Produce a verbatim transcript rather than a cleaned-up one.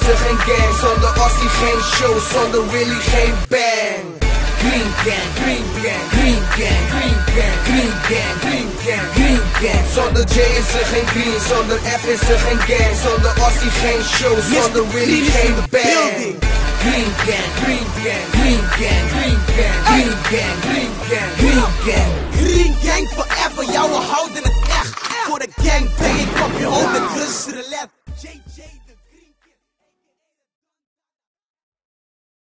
is er geen gang, zonder Ossie geen show, zonder Willy geen bang. Greengang, Greengang, Greengang, Greengang, Greengang, Greengang, Greengang. Zonder J is er geen green, zonder F is er geen gang, zonder Ossie geen show, zonder Willy geen bang. Greengang, Greengang, Greengang, Greengang, Greengang, Greengang, Greengang. Greengang forever, jouwe houden het echt. Voor de gang bang ik op je hoofd met rust roulette.